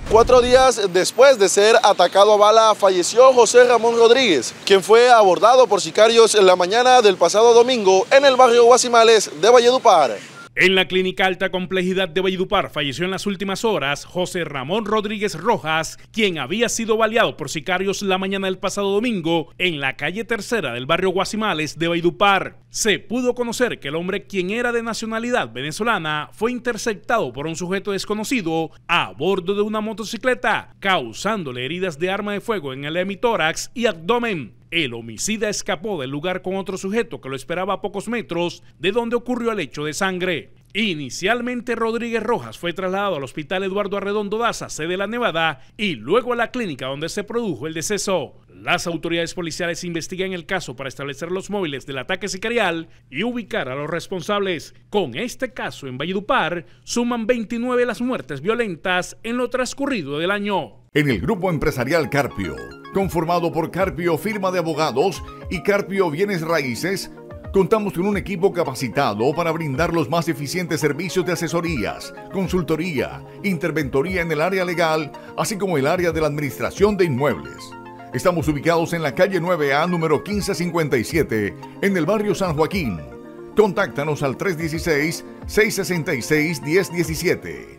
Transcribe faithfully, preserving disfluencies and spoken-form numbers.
Cuatro días después de ser atacado a bala, falleció José Ramón Rodríguez, quien fue abordado por sicarios en la mañana del pasado domingo en el barrio Guasimales de Valledupar. En la clínica alta complejidad de Valledupar falleció en las últimas horas José Ramón Rodríguez Rojas, quien había sido baleado por sicarios la mañana del pasado domingo en la calle tercera del barrio Guasimales de Valledupar. Se pudo conocer que el hombre, quien era de nacionalidad venezolana, fue interceptado por un sujeto desconocido a bordo de una motocicleta, causándole heridas de arma de fuego en el hemitórax y abdomen. El homicida escapó del lugar con otro sujeto que lo esperaba a pocos metros de donde ocurrió el hecho de sangre. Inicialmente Rodríguez Rojas fue trasladado al hospital Eduardo Arredondo Daza, sede de La Nevada, y luego a la clínica donde se produjo el deceso. Las autoridades policiales investigan el caso para establecer los móviles del ataque sicarial y ubicar a los responsables. Con este caso en Valledupar suman veintinueve las muertes violentas en lo transcurrido del año. En el grupo empresarial Carpio, conformado por Carpio Firma de Abogados y Carpio Bienes Raíces, contamos con un equipo capacitado para brindar los más eficientes servicios de asesorías, consultoría, interventoría en el área legal, así como el área de la administración de inmuebles. Estamos ubicados en la calle nueve A, número quince cincuenta y siete, en el barrio San Joaquín. Contáctanos al tres uno seis, seis seis seis, uno cero uno siete.